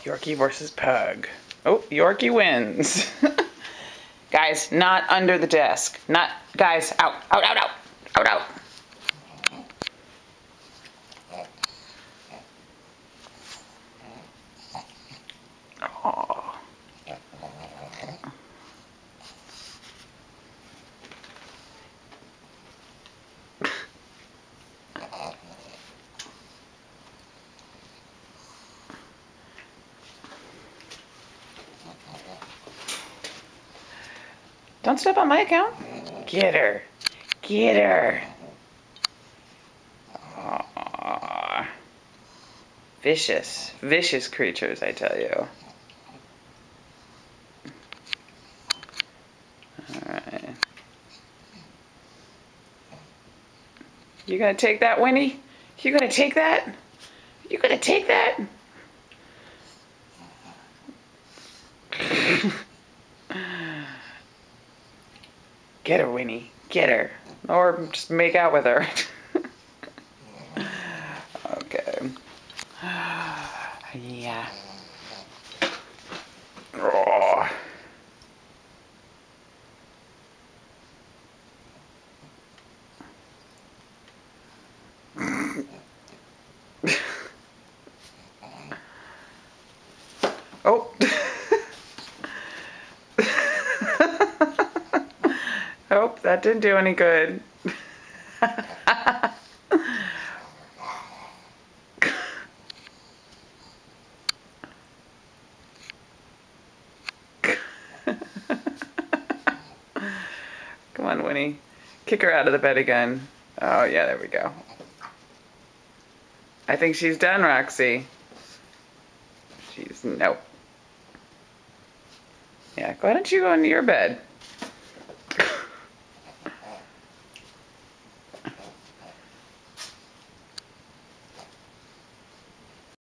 Yorkie versus Pug. Oh, Yorkie wins. Guys, not under the desk. Not, guys, out, out, out, out, out, out. Oh. Don't step on my account. Get her. Get her. Aww. Vicious. Vicious creatures, I tell you. Alright. You gonna take that, Winnie? You gonna take that? You gonna take that? Get her, Winnie. Get her. Or just make out with her. Okay. Yeah. Oh. Oh. Oh, that didn't do any good. Come on, Winnie. Kick her out of the bed again. Oh, yeah, there we go. I think she's done, Roxy. Nope. Yeah, why don't you go into your bed?